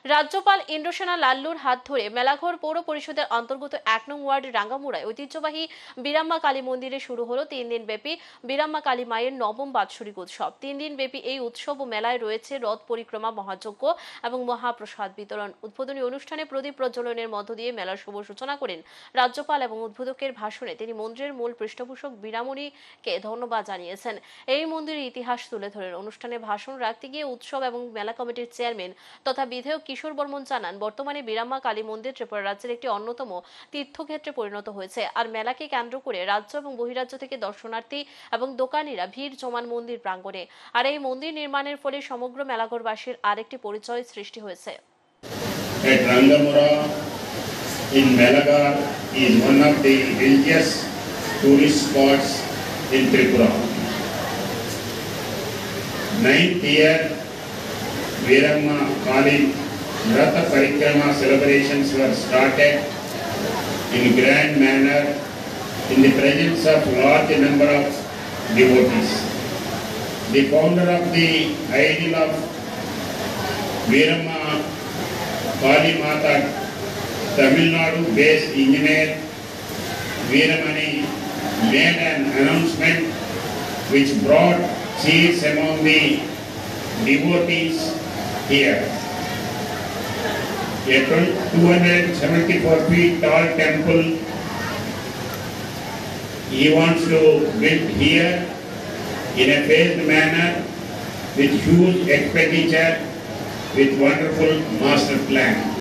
রাজ্যপাল ইন্দ্রসেনা লাল্লুর হাত ধরে মেলাঘর পৌর পরিষদের অন্তর্গত ১ নং ওয়ার্ড রাঙ্গামুড়ায় ঐতিহ্যবাহী বীরাম্মা কালী মন্দিরে শুরু হলো ৩ দিন ব্যাপী বীরাম্মা কালী মায়ের নবম বাৎসরিক উৎসব। ৩ দিন ব্যাপী এই উৎসব ও মেলায় রয়েছে রথ পরিক্রমা, মহাযজ্ঞ এবং মহাপ্রসাদ বিতরণ। উদ্বোধনী অনুষ্ঠানে প্রদীপ প্রজ্বলনের মধ্য দিয়ে মেলার শুভ সূচনা করেন রাজ্যপাল এবং উদ্বোধকের ভাষণে তিনি মন্দিরের মূল পৃষ্ঠপোষক বীরামণিকে ধন্যবাদ জানিয়েছেন। এই মন্দিরের ইতিহাস তুলে ধরেন। অনুষ্ঠানে ভাষণ রাখতে গিয়ে উৎসব এবং মেলা কমিটির চেয়ারম্যান তথা বিধায়ক কিশোর বর্মন জানান, বর্তমানে বীরাম্মা কালী মন্দির ত্রিপুরা রাজ্যের একটি অন্যতম তীর্থক্ষেত্রে পরিণত হয়েছে। আর মেলাকে কেন্দ্র করে রাজ্য এবং বহিরাজ্য থেকে দর্শনার্থী এবং দোকানিরা ভিড় জমান মন্দির প্রাঙ্গণে। আর এই মন্দির নির্মাণের ফলে সমগ্র মেলাঘরবাসীর আরেকটি পরিচয় সৃষ্টি হয়েছে। Rangamura in Melaghar is one of the religious tourist spots in Tripura. 9th year Veeramma Kali Ratha Parikrama celebrations were started in grand manner in the presence of large number of devotees. The founder of the idol of Veeramma Kali Mata, Tamil Nadu based engineer Veeramani made an announcement which brought cheers among the devotees here. A 274 feet tall temple he wants to build here in a phased manner with huge expenditure, with wonderful master plan.